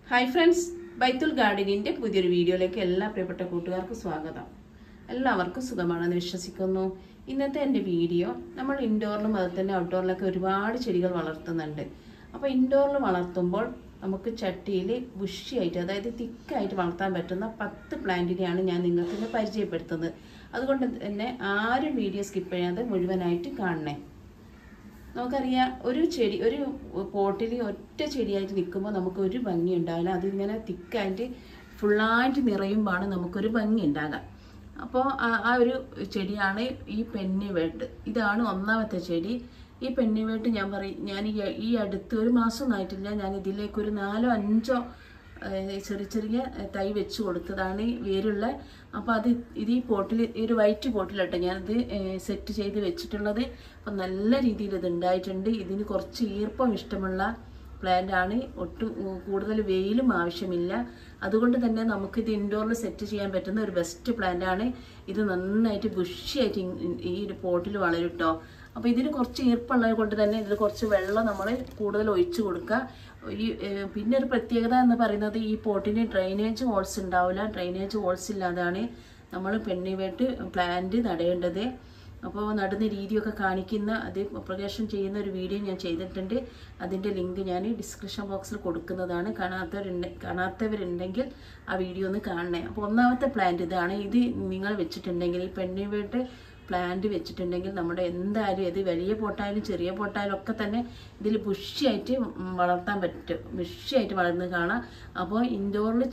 Hi friends, ബൈത്തുൽ ഗാർഡനിൻ്റെ പുതിയൊരു വീഡിയോയിലേക്ക് എല്ലാ പ്രിയപ്പെട്ട കൂട്ടുകാർക്കും സ്വാഗതം. എല്ലാവർക്കും സുഖമാണെന്ന് വിശ്വസിക്കുന്നു. ഇന്നത്തെ എൻ്റെ വീഡിയോ നമ്മൾ ഇൻഡോറിലും അതുപോലെ തന്നെ ഔട്ട്ഡോറിലൊക്കെ ഒരുപാട് ചെടികൾ വളർത്തുന്നുണ്ട്. അപ്പോൾ ഇൻഡോറിൽ വളർത്തുമ്പോൾ നമുക്ക് ചട്ടിയിൽ ബുഷിയായിട്ട്, അതായത് തിക്കായിട്ട് വളർത്താൻ പറ്റുന്ന 10 പ്ലാന്റിനെയാണ് ഞാൻ നിങ്ങൾക്ക് ഇന്ന് പരിചയപ്പെടുത്തുന്നത്. അതുകൊണ്ട് തന്നെ ആരും വീഡിയോ സ്കിപ്പ് ചെയ്യാതെ മുഴുവനായിട്ട് കാണണേ. നമുക്കറിയാം, ഒരു ചെടി ഒരു പോട്ടിൽ ഒറ്റ ചെടിയായിട്ട് നിൽക്കുമ്പോൾ നമുക്ക് ഒരു ഭംഗി ഉണ്ടാവില്ല. അതിങ്ങനെ തിക്കായിട്ട് ഫുള്ളായിട്ട് നിറയുമ്പോഴാണ് നമുക്കൊരു ഭംഗി ഉണ്ടാകുക. അപ്പോൾ ആ ഒരു ചെടിയാണ് ഈ പെന്നിവേട്ട്. ഇതാണ് ഒന്നാമത്തെ ചെടി. ഈ പെന്നിവേട്ട് ഞാൻ ഈ അടുത്ത് ഒരു മാസം ആയിട്ടില്ല, ഞാൻ ഇതിലേക്കൊരു 4-5 ചെറിയ ചെറിയ തൈ വെച്ച് കൊടുത്തതാണ് വേരുള്ള. അപ്പോൾ ഇത് ഈ പോട്ടിൽ, ഈ ഒരു വൈറ്റ് പോട്ടിലിട്ട് ഞാനിത് സെറ്റ് ചെയ്ത് വെച്ചിട്ടുള്ളത്. അപ്പം നല്ല രീതിയിൽ ഇത് ഉണ്ടായിട്ടുണ്ട്. ഇതിന് കുറച്ച് ഈർപ്പം ഇഷ്ടമുള്ള പ്ലാന്റ് ആണ്. ഒട്ടും കൂടുതൽ വെയിലും ആവശ്യമില്ല. അതുകൊണ്ട് തന്നെ നമുക്കിത് ഇൻഡോറിൽ സെറ്റ് ചെയ്യാൻ പറ്റുന്ന ഒരു ബെസ്റ്റ് പ്ലാന്റ് ആണ്. ഇത് നന്നായിട്ട് ബുഷിയായിട്ട് ഈ ഒരു പോട്ടിൽ വളരും കേട്ടോ. അപ്പോൾ ഇതിന് കുറച്ച് ഈർപ്പമുള്ളത് കൊണ്ട് തന്നെ ഇതിൽ കുറച്ച് വെള്ളം നമ്മൾ കൂടുതൽ ഒഴിച്ചു കൊടുക്കുക. പിന്നെ ഒരു പ്രത്യേകത എന്ന് പറയുന്നത്, ഈ പോട്ടിന് ഡ്രെയിനേജ് ഹോൾസ് ഉണ്ടാവില്ല. ഡ്രെയിനേജ് ഹോൾസ് ഇല്ലാതാണ് നമ്മൾ പെന്നിവേട്ട് പ്ലാന്റ് നടേണ്ടത്. അപ്പോൾ നടുന്ന രീതിയൊക്കെ കാണിക്കുന്ന, അത് പ്രൊപ്പഗേഷൻ ചെയ്യുന്ന ഒരു വീഡിയോ ഞാൻ ചെയ്തിട്ടുണ്ട്. അതിൻ്റെ ലിങ്ക് ഞാൻ ഡിസ്ക്രിപ്ഷൻ ബോക്സിൽ കൊടുക്കുന്നതാണ്. കാണാത്തവരുണ്ടെങ്കിൽ ആ വീഡിയോ ഒന്ന് കാണണേ. അപ്പോൾ ഒന്നാമത്തെ പ്ലാന്റ് ഇതാണ്. ഇത് നിങ്ങൾ വെച്ചിട്ടുണ്ടെങ്കിൽ, ഈ പെന്നിവേട്ട് പ്ലാന്റ് വെച്ചിട്ടുണ്ടെങ്കിൽ നമ്മുടെ എന്തായാലും, ഇത് വലിയ പോട്ടായാലും ചെറിയ പോട്ടായാലും ഒക്കെ തന്നെ ഇതിൽ ബുഷിയായിട്ട് വളർത്താൻ പറ്റും. ബുഷിയായിട്ട് വളർന്ന് കാണാം. അപ്പോൾ ഇൻഡോറിൽ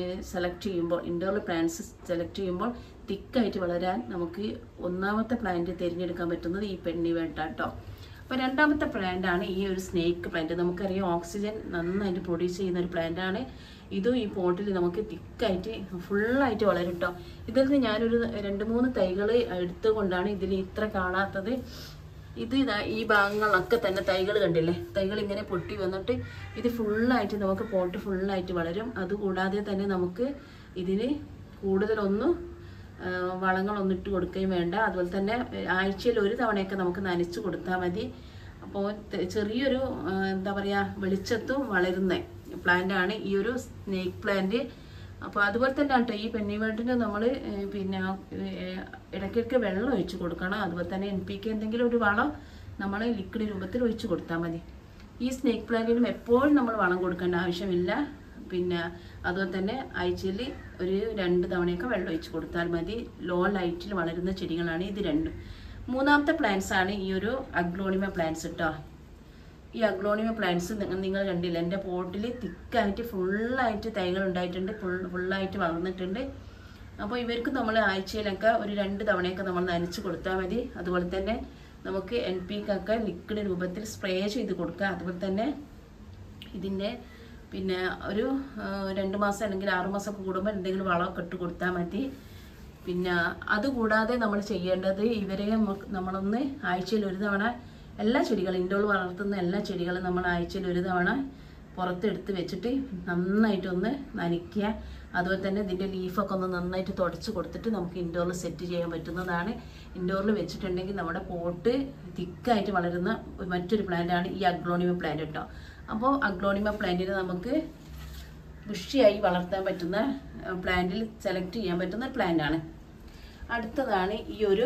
ഇൻഡോറിൽ പ്ലാന്റ്സ് സെലക്ട് ചെയ്യുമ്പോൾ തിക്കായിട്ട് വളരാൻ നമുക്ക് ഒന്നാമത്തെ പ്ലാന്റ് തിരഞ്ഞെടുക്കാൻ പറ്റുന്നത് ഈ പെന്നിവേട്ട കേട്ടോ. അപ്പോൾ രണ്ടാമത്തെ പ്ലാന്റാണ് ഈ ഒരു സ്നേക്ക് പ്ലാന്റ്. നമുക്കറിയാം, ഓക്സിജൻ നന്നായിട്ട് പ്രൊഡ്യൂസ് ചെയ്യുന്ന ഒരു പ്ലാന്റാണ്. ഇതും ഈ പോട്ടിൽ നമുക്ക് തിക്കായിട്ട് ഫുള്ളായിട്ട് വളരും കേട്ടോ. ഇതിൽ നിന്ന് ഞാനൊരു 2-3 തൈകൾ എടുത്തുകൊണ്ടാണ് ഇതിൽ ഇത്ര കാണാത്തത്. ഈ ഭാഗങ്ങളൊക്കെ തന്നെ തൈകൾ കണ്ടില്ലേ, തൈകൾ ഇങ്ങനെ പൊട്ടി വന്നിട്ട് ഇത് ഫുള്ളായിട്ട് നമുക്ക് പോട്ട് ഫുള്ളായിട്ട് വളരും. അതുകൂടാതെ തന്നെ നമുക്ക് ഇതിന് കൂടുതലൊന്നും വളങ്ങളൊന്നും ഇട്ട് കൊടുക്കുകയും വേണ്ട. അതുപോലെ തന്നെ ആഴ്ചയിൽ ഒരു തവണയൊക്കെ നമുക്ക് നനച്ച് കൊടുത്താൽ മതി. അപ്പോൾ ചെറിയൊരു എന്താ പറയുക, വെളിച്ചത്തും വളരുന്ന പ്ലാന്റ് ആണ് ഈ ഒരു സ്നേക്ക് പ്ലാന്റ്. അപ്പോൾ അതുപോലെ തന്നെ കേട്ടോ, ഈ പെന്നിവേട്ടിന് നമ്മൾ പിന്നെ ഇടയ്ക്കിടയ്ക്ക് വെള്ളം ഒഴിച്ച് കൊടുക്കണം. അതുപോലെ തന്നെ NPK എന്തെങ്കിലും ഒരു വളം നമ്മൾ ലിക്വിഡ് രൂപത്തിൽ ഒഴിച്ച് കൊടുത്താൽ മതി. ഈ സ്നേക്ക് പ്ലാന്റിനും എപ്പോഴും നമ്മൾ വളം കൊടുക്കേണ്ട ആവശ്യമില്ല. പിന്നെ അതുപോലെ തന്നെ ആഴ്ചയിൽ ഒരു 2 തവണയൊക്കെ വെള്ളം ഒഴിച്ച് കൊടുത്താൽ മതി. ലോ ലൈറ്റിൽ വളരുന്ന ചെടികളാണ് ഇത് രണ്ടും. മൂന്നാമത്തെ പ്ലാന്റ്സ് ആണ് ഈ ഒരു അഗ്ലോണിമ പ്ലാന്റ്സ് കേട്ടോ. ഈ അഗ്ലോണിമ പ്ലാന്റ്സ് നിങ്ങൾ കണ്ടില്ല, എൻ്റെ പോട്ടിൽ തിക്കായിട്ട് ഫുള്ളായിട്ട് തൈകൾ ഉണ്ടായിട്ടുണ്ട്, ഫുള്ളായിട്ട് വളർന്നിട്ടുണ്ട്. അപ്പോൾ ഇവർക്ക് നമ്മൾ ആഴ്ചയിലൊക്കെ ഒരു 2 തവണയൊക്കെ നമ്മൾ നനച്ച് കൊടുത്താൽ മതി. അതുപോലെ തന്നെ നമുക്ക് NPK ഒക്കെ ലിക്വിഡ് രൂപത്തിൽ സ്പ്രേ ചെയ്ത് കൊടുക്കുക. അതുപോലെ തന്നെ ഇതിൻ്റെ പിന്നെ ഒരു 2 മാസം അല്ലെങ്കിൽ 6 മാസമൊക്കെ കൂടുമ്പോൾ എന്തെങ്കിലും വളമൊക്കെ ഇട്ട് കൊടുത്താൽ മതി. പിന്നെ അതുകൂടാതെ നമ്മൾ ചെയ്യേണ്ടത്, ഇവരെ നമ്മളൊന്ന് ആഴ്ചയിൽ ഒരു തവണ എല്ലാ ചെടികളും, ഇൻഡോർ വളർത്തുന്ന എല്ലാ ചെടികളും നമ്മൾ ആഴ്ചയിൽ ഒരു തവണ പുറത്തെടുത്ത് വെച്ചിട്ട് നന്നായിട്ടൊന്ന് നനയ്ക്കുക. അതുപോലെ തന്നെ ഇതിൻ്റെ ലീഫൊക്കെ ഒന്ന് നന്നായിട്ട് തുടച്ച് കൊടുത്തിട്ട് നമുക്ക് ഇൻഡോറിൽ സെറ്റ് ചെയ്യാൻ പറ്റുന്നതാണ്. ഇൻഡോറിൽ വെച്ചിട്ടുണ്ടെങ്കിൽ നമ്മുടെ പോട്ട് തിക്കായിട്ട് വളരുന്ന മറ്റൊരു പ്ലാന്റാണ് ഈ അഗ്ലോണിമ പ്ലാന്റ് കേട്ടോ. അപ്പോൾ അഗ്ലോണിമ പ്ലാന്റിന് നമുക്ക് ബുഷിയായി വളർത്താൻ പറ്റുന്ന പ്ലാന്റിൽ സെലക്ട് ചെയ്യാൻ പറ്റുന്ന പ്ലാന്റാണ്. അടുത്തതാണ് ഈ ഒരു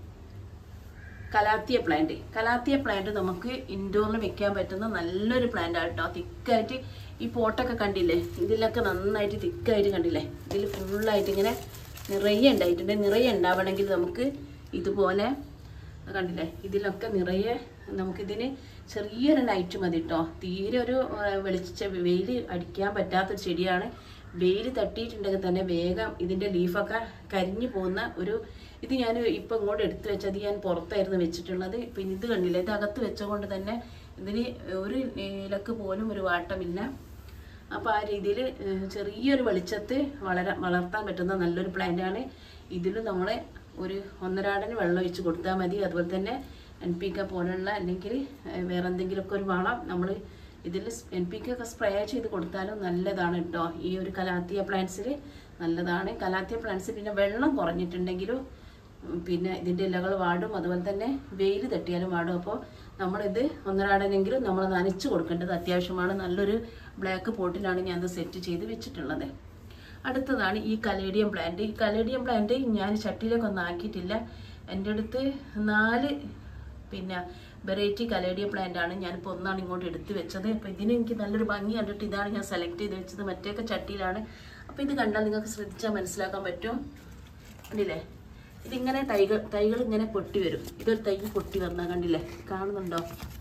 കലാത്തിയ പ്ലാന്റ്. കലാത്തിയ പ്ലാന്റ് നമുക്ക് ഇൻഡോറിൽ വെക്കാൻ പറ്റുന്ന നല്ലൊരു പ്ലാന്റ് ആണ് കേട്ടോ. തിക്കായിട്ട് ഈ പോട്ടൊക്കെ കണ്ടില്ലേ, ഇതിലൊക്കെ നന്നായിട്ട് തിക്കായിട്ട് കണ്ടില്ലേ, ഇതിൽ ഫുള്ളായിട്ട് ഇങ്ങനെ നിറയെ ഉണ്ടായിട്ടുണ്ട്. നിറയെ ഉണ്ടാവണമെങ്കിൽ നമുക്ക് ഇതുപോലെ കണ്ടില്ലേ, ഇതിലൊക്കെ നിറയെ നമുക്കിതിന് ചെറിയൊരു ലൈറ്റ് മതി കേട്ടോ. തീരെ ഒരു വെയിൽ അടിക്കാൻ പറ്റാത്തൊരു ചെടിയാണ്. വെയിൽ തട്ടിയിട്ടുണ്ടെങ്കിൽ തന്നെ വേഗം ഇതിൻ്റെ ലീഫൊക്കെ കരിഞ്ഞു പോകുന്ന ഒരു ഇത് ഞാൻ ഇപ്പം ഇങ്ങോട്ട് എടുത്തു വെച്ചത്, ഞാൻ പുറത്തായിരുന്നു വെച്ചിട്ടുള്ളത്. പിന്നെ ഇത് കണ്ടില്ല, ഇത് അകത്ത് വെച്ചുകൊണ്ട് തന്നെ ഇതിന് ഒരു ഇലക്ക് പോലും ഒരു വാട്ടമില്ല. അപ്പോൾ ആ രീതിയിൽ ചെറിയൊരു വെളിച്ചത്ത് വളർത്താൻ പറ്റുന്ന നല്ലൊരു പ്ലാന്റാണ്. ഇതിൽ നമ്മൾ ഒരു 1.5 അടന് വെള്ളം ഒഴിച്ച് കൊടുത്താൽ മതി. അതുപോലെ തന്നെ NPK പോലുള്ള അല്ലെങ്കിൽ വേറെ എന്തെങ്കിലുമൊക്കെ ഒരു വളം നമ്മൾ ഇതിൽ NPK ഒക്കെ സ്പ്രേ ചെയ്ത് കൊടുത്താലും നല്ലതാണ് കേട്ടോ. ഈ ഒരു കലാത്തിയ പ്ലാന്റ്സിൽ നല്ലതാണ്. കലാത്തിയ പ്ലാന്റ്സ് പിന്നെ വെള്ളം കുറഞ്ഞിട്ടുണ്ടെങ്കിലും പിന്നെ ഇതിൻ്റെ ഇലകൾ വാടും. അതുപോലെ തന്നെ വെയിൽ തട്ടിയാലും വാടും. അപ്പോൾ നമ്മളിത് ഒന്നരാടനെങ്കിലും നമ്മൾ നനച്ച് കൊടുക്കേണ്ടത് അത്യാവശ്യമാണ്. നല്ലൊരു ബ്ലാക്ക് പോട്ടിലാണ് ഞാനത് സെറ്റ് ചെയ്ത് വെച്ചിട്ടുള്ളത്. അടുത്തതാണ് ഈ കലേഡിയം പ്ലാന്റ്. ഈ കലേഡിയം പ്ലാന്റ് ഞാൻ ചട്ടിയിലേക്ക് ഒന്നും ആക്കിയിട്ടില്ല. എൻ്റെ അടുത്ത് 4 വെറൈറ്റി കലേഡിയം പ്ലാന്റ് ആണ്. ഞാനിപ്പോൾ ഒന്നാണ് ഇങ്ങോട്ട് എടുത്ത് വെച്ചത്. അപ്പോൾ ഇതിന് എനിക്ക് നല്ലൊരു ഭംഗി കണ്ടിട്ട് ഇതാണ് ഞാൻ സെലക്ട് ചെയ്ത് വെച്ചത്. മറ്റേയൊക്കെ ചട്ടിയിലാണ്. അപ്പോൾ ഇത് കണ്ടാൽ നിങ്ങൾക്ക് ശ്രദ്ധിച്ചാൽ മനസ്സിലാക്കാൻ പറ്റും. കണ്ടില്ലേ, ഇതിങ്ങനെ തൈകൾ ഇങ്ങനെ പൊട്ടി വരും. ഇതൊരു തൈ പൊട്ടി വന്നാൽ കണ്ടില്ലേ, കാണുന്നുണ്ടോ?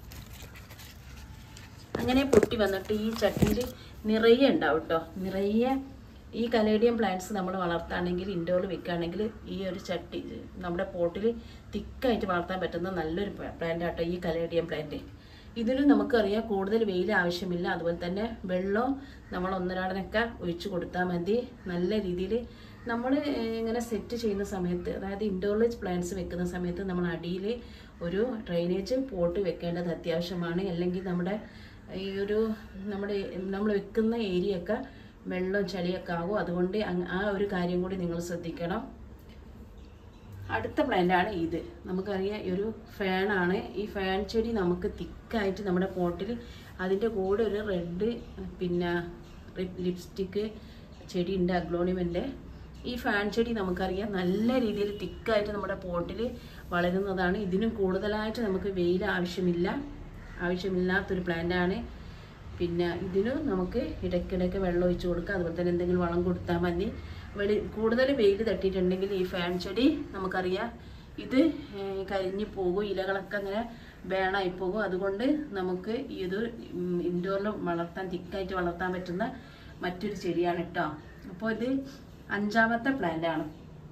അങ്ങനെ പൊട്ടി വന്നിട്ട് ഈ ചട്ടിയിൽ നിറയെ ഉണ്ടാവും കേട്ടോ. നിറയെ ഈ കലേഡിയം പ്ലാന്റ്സ് നമ്മൾ വളർത്താണെങ്കിൽ, ഇൻഡോറിൽ വെക്കുകയാണെങ്കിൽ ഈ ഒരു ചട്ടി നമ്മുടെ പോട്ടിൽ തിക്കായിട്ട് വളർത്താൻ പറ്റുന്ന നല്ലൊരു പ്ലാന്റ് ആട്ടോ ഈ കലേഡിയം പ്ലാന്റ്. ഇതിലും നമുക്കറിയാം കൂടുതൽ വെയിൽ ആവശ്യമില്ല. അതുപോലെ തന്നെ വെള്ളം നമ്മൾ ഒന്നരാടനൊക്കെ ഒഴിച്ചു കൊടുത്താൽ മതി. നല്ല രീതിയിൽ നമ്മൾ ഇങ്ങനെ സെറ്റ് ചെയ്യുന്ന സമയത്ത്, അതായത് ഇൻഡോറിൽ പ്ലാന്റ്സ് വെക്കുന്ന സമയത്ത് നമ്മൾ അടിയിൽ ഒരു ഡ്രെയിനേജ് പോട്ട് വെക്കേണ്ടത് അത്യാവശ്യമാണ്. അല്ലെങ്കിൽ നമ്മുടെ ഈ ഒരു നമ്മൾ വെക്കുന്ന ഏരിയയൊക്കെ വെള്ളം ചളിയൊക്കെ ആകും. അതുകൊണ്ട് ആ ഒരു കാര്യം കൂടി നിങ്ങൾ ശ്രദ്ധിക്കണം. അടുത്ത പ്ലാന്റ് ആണ് ഇത്. നമുക്കറിയാം ഒരു ഫാനാണ്. ഈ ഫാൻ ചെടി നമുക്ക് തിക്കായിട്ട് നമ്മുടെ പോട്ടിൽ അതിൻ്റെ കൂടെ ഒരു റെഡ് ലിപ്സ്റ്റിക്ക് ചെടി ഉണ്ട്, അഗ്ലോണിമൻ്റെ. ഈ ഫാൻ ചെടി നമുക്കറിയാം നല്ല രീതിയിൽ തിക്കായിട്ട് നമ്മുടെ പോട്ടിൽ വളരുന്നതാണ്. ഇതിനും കൂടുതലായിട്ട് നമുക്ക് വെയിൽ ആവശ്യമില്ലാത്തൊരു പ്ലാന്റാണ്. ഇതിനും നമുക്ക് ഇടയ്ക്കിടയ്ക്ക് വെള്ളം ഒഴിച്ച് കൊടുക്കുക. അതുപോലെ തന്നെ എന്തെങ്കിലും വളം കൊടുത്താൽ മതി. കൂടുതൽ വെയിൽ തട്ടിയിട്ടുണ്ടെങ്കിൽ ഈ ഫാൻ ചെടി നമുക്കറിയാം ഇത് കരിഞ്ഞു പോകും, ഇലകളൊക്കെ അങ്ങനെ ബേണായി പോകും. അതുകൊണ്ട് നമുക്ക് ഇത് ഇൻഡോറിൽ തിക്കായിട്ട് വളർത്താൻ പറ്റുന്ന മറ്റൊരു ചെടിയാണ് കേട്ടോ. അപ്പോൾ ഇത് 5ാമത്തെ പ്ലാന്റ് ആണ്.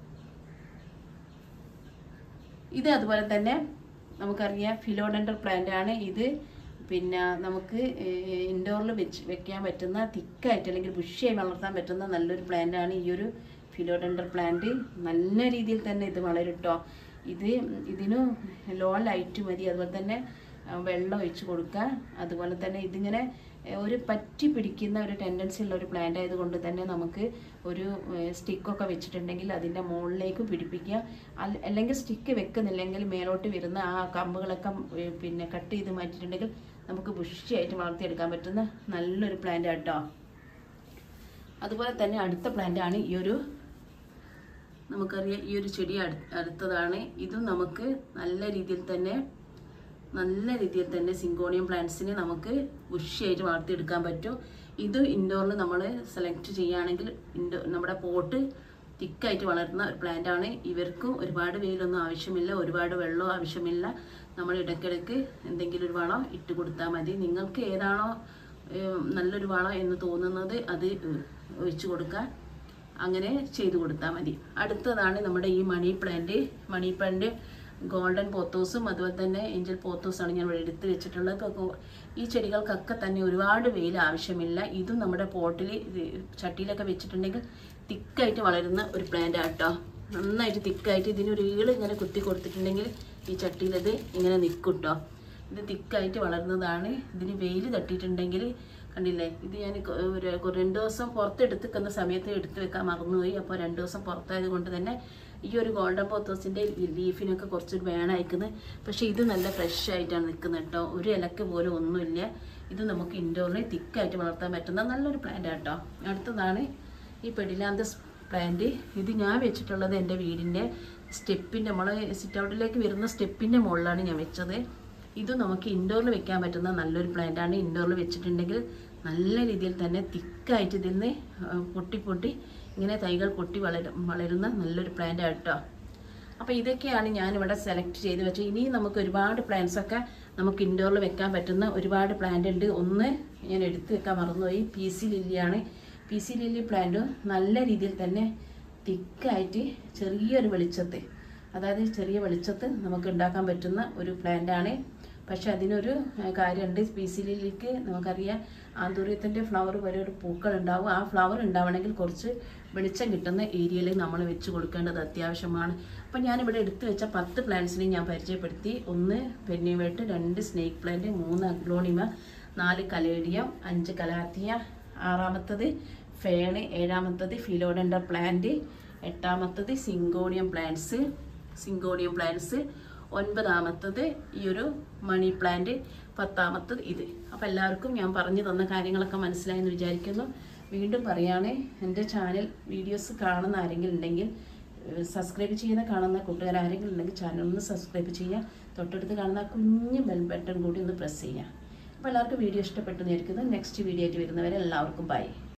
ഇത് അതുപോലെ തന്നെ നമുക്കറിയാം ഫിലോഡെൻഡർ പ്ലാന്റ് ആണ്. ഇത് നമുക്ക് ഇൻഡോറിൽ വെക്കാൻ പറ്റുന്ന തിക്കായിട്ട് അല്ലെങ്കിൽ ബുഷിയായി വളർത്താൻ പറ്റുന്ന നല്ലൊരു പ്ലാന്റ് ആണ് ഈ ഒരു ഫിലോഡെൻഡർ പ്ലാന്റ്. നല്ല രീതിയിൽ തന്നെ ഇത് വളരും കേട്ടോ. ഇതിന് ലോ ലൈറ്റ് മതി. അതുപോലെ തന്നെ വെള്ളം ഒഴിച്ച് കൊടുക്കുക. അതുപോലെ തന്നെ ഇതിങ്ങനെ ഒരു പറ്റി പിടിക്കുന്ന ഒരു ടെൻഡൻസി ഉള്ള ഒരു പ്ലാന്റ് ആയതുകൊണ്ട് തന്നെ നമുക്ക് ഒരു സ്റ്റിക്കൊക്കെ വെച്ചിട്ടുണ്ടെങ്കിൽ അതിൻ്റെ മുകളിലേക്ക് പിടിപ്പിക്കുക. അല്ലെങ്കിൽ സ്റ്റിക്ക് വെക്കുന്നില്ലെങ്കിൽ മേലോട്ട് വരുന്ന ആ കമ്പുകളൊക്കെ കട്ട് ചെയ്ത് മാറ്റിയിട്ടുണ്ടെങ്കിൽ നമുക്ക് ബുഷിയായിട്ട് വളർത്തിയെടുക്കാൻ പറ്റുന്ന നല്ലൊരു പ്ലാന്റ് ആട്ടോ. അതുപോലെ തന്നെ അടുത്ത പ്ലാന്റ് ആണ് നമുക്കറിയാം ഈ ഒരു ചെടി അടുത്തതാണ്. ഇതും നമുക്ക് നല്ല രീതിയിൽ തന്നെ സിങ്കോണിയം പ്ലാന്റ്സിന് നമുക്ക് ബുഷിയായിട്ട് വളർത്തിയെടുക്കാൻ പറ്റും. ഇത് ഇൻഡോറിൽ നമ്മൾ സെലക്ട് ചെയ്യുകയാണെങ്കിൽ നമ്മുടെ പോട്ട് തിക്കായിട്ട് വളരുന്ന ഒരു പ്ലാന്റ് ആണ്. ഇവർക്കും ഒരുപാട് വെയിലൊന്നും ആവശ്യമില്ല, ഒരുപാട് വെള്ളവും ആവശ്യമില്ല. നമ്മൾ ഇടയ്ക്കിടയ്ക്ക് എന്തെങ്കിലും ഒരു വളം ഇട്ട് കൊടുത്താൽ മതി. നിങ്ങൾക്ക് ഏതാണോ നല്ലൊരു വളം എന്ന് തോന്നുന്നത് അത് ഒഴിച്ചു കൊടുക്കുക. അങ്ങനെ ചെയ്തു കൊടുത്താൽ മതി. അടുത്തതാണ് നമ്മുടെ ഈ മണി പ്ലാന്റ് ഗോൾഡൻ പോത്തോസും അതുപോലെ തന്നെ ഏഞ്ചൽ പോത്തോസാണ് ഞാൻ ഇവിടെ എടുത്ത് വെച്ചിട്ടുള്ളത്. ഈ ചെടികൾക്കൊക്കെ തന്നെ ഒരുപാട് വെയിൽ ആവശ്യമില്ല. ഇതും നമ്മുടെ പോട്ടിൽ ചട്ടിയിലൊക്കെ വെച്ചിട്ടുണ്ടെങ്കിൽ തിക്കായിട്ട് വളരുന്ന ഒരു പ്ലാന്റ് ആട്ടോ. നന്നായിട്ട് തിക്കായിട്ട് ഇതിനൊരു ഇങ്ങനെ കുത്തി കൊടുത്തിട്ടുണ്ടെങ്കിൽ ഈ ചട്ടിയിലത് ഇങ്ങനെ നിൽക്കും കേട്ടോ. ഇത് തിക്കായിട്ട് വളരുന്നതാണ്. ഇതിന് വെയിൽ തട്ടിയിട്ടുണ്ടെങ്കിൽ കണ്ടില്ലേ, ഇത് ഞാൻ 2 ദിവസം പുറത്തെടുത്തിക്കുന്ന സമയത്ത് എടുത്ത് വെക്കാൻ മറന്നുപോയി. അപ്പോൾ 2 ദിവസം പുറത്തായത് കൊണ്ട് തന്നെ ഈ ഒരു ഗോൾഡൻ പോത്തോസിൻ്റെ ലീഫിനൊക്കെ കുറച്ച് വേണമായിരിക്കുന്നത്. പക്ഷേ ഇത് നല്ല ഫ്രഷ് ആയിട്ടാണ് നിൽക്കുന്നത് കേട്ടോ. ഒരു ഇലക്ക് പോലും ഒന്നുമില്ല. ഇത് നമുക്ക് ഇൻഡോറിൽ തിക്കായിട്ട് വളർത്താൻ പറ്റുന്ന നല്ലൊരു പ്ലാന്റ് ആട്ടോ. അടുത്തതാണ് ഈ പെഡിലാന്തസ് പ്ലാന്റ്. ഇത് ഞാൻ വെച്ചിട്ടുള്ളത് എൻ്റെ വീടിൻ്റെ സ്റ്റെപ്പിൻ്റെ സിറ്റ് ഔട്ടിലേക്ക് വരുന്ന സ്റ്റെപ്പിൻ്റെ മുകളിലാണ് ഞാൻ വെച്ചത്. ഇത് നമുക്ക് ഇൻഡോറിൽ വെക്കാൻ പറ്റുന്ന നല്ലൊരു പ്ലാന്റ് ആണ്. ഇൻഡോറിൽ വെച്ചിട്ടുണ്ടെങ്കിൽ നല്ല രീതിയിൽ തന്നെ തിക്കായിട്ട് ഇതിൽ നിന്ന് പൊട്ടി ഇങ്ങനെ തൈകൾ പൊട്ടി വളരുന്ന നല്ലൊരു പ്ലാന്റ് ആട്ടോ. അപ്പോൾ ഇതൊക്കെയാണ് ഞാനിവിടെ സെലക്ട് ചെയ്ത് വെച്ചത്. ഇനി നമുക്ക് ഒരുപാട് പ്ലാന്റ്സൊക്കെ നമുക്ക് ഇൻഡോറിൽ വെക്കാൻ പറ്റുന്ന ഒരുപാട് പ്ലാന്റ് ഉണ്ട്. ഒന്ന് ഞാൻ എടുത്ത് വെക്കാൻ മറന്നുപോയി, PC ലില്ലിയാണ്. PC ലില്ലി പ്ലാന്റ് നല്ല രീതിയിൽ തന്നെ തിക്കായിട്ട് ചെറിയ വെളിച്ചത്ത് നമുക്ക് ഉണ്ടാക്കാൻ പറ്റുന്ന ഒരു പ്ലാന്റ് ആണ്. പക്ഷെ അതിനൊരു കാര്യമുണ്ട്. PC ലില്ലിക്ക് നമുക്കറിയാം ആന്തൂര്യത്തിൻ്റെ ഫ്ലവർ വരെ ഒരു പൂക്കൾ ഉണ്ടാവും. ആ ഫ്ലവർ ഉണ്ടാവണമെങ്കിൽ കുറച്ച് വെളിച്ചം കിട്ടുന്ന ഏരിയയിൽ നമ്മൾ വെച്ച് കൊടുക്കേണ്ടത് അത്യാവശ്യമാണ്. അപ്പം ഞാനിവിടെ എടുത്തു വെച്ച 10 പ്ലാന്റ്സിനെ ഞാൻ പരിചയപ്പെടുത്തി. 1 pennywort, 2 snake plant, 3 aglaonema, 4 caladium, 5 calathea, 6ാമത്തത് ഫേണ്, 7ാമത്തത് ഫിലോഡെൻഡർ പ്ലാന്റ്, 8ാമത്തത് സിങ്കോണിയം പ്ലാന്റ്സ്, 9ാമത്തത് ഈ ഒരു മണി പ്ലാന്റ്, 10ാമത്തത് ഇത്. അപ്പോൾ എല്ലാവർക്കും ഞാൻ പറഞ്ഞു തന്ന കാര്യങ്ങളൊക്കെ മനസ്സിലായെന്ന് വിചാരിക്കുന്നു. വീണ്ടും പറയുകയാണെ, എൻ്റെ ചാനൽ വീഡിയോസ് കാണുന്ന ആരെങ്കിലും ഉണ്ടെങ്കിൽ, സബ്സ്ക്രൈബ് ചെയ്യുന്ന കാണുന്ന കൂട്ടുകാർ ആരെങ്കിലും ഉണ്ടെങ്കിൽ ചാനൽ ഒന്ന് സബ്സ്ക്രൈബ് ചെയ്യുക. തൊട്ടടുത്ത് കാണുന്ന കുഞ്ഞ് ബെൽ ബട്ടൺ കൂടി ഒന്ന് പ്രസ് ചെയ്യുക. അപ്പോൾ എല്ലാവർക്കും വീഡിയോ ഇഷ്ടപ്പെട്ടു എന്ന് വിചാരിക്കുന്നു. നെക്സ്റ്റ് വീഡിയോ ആയിട്ട് വരുന്നവരെ എല്ലാവർക്കും ബൈ.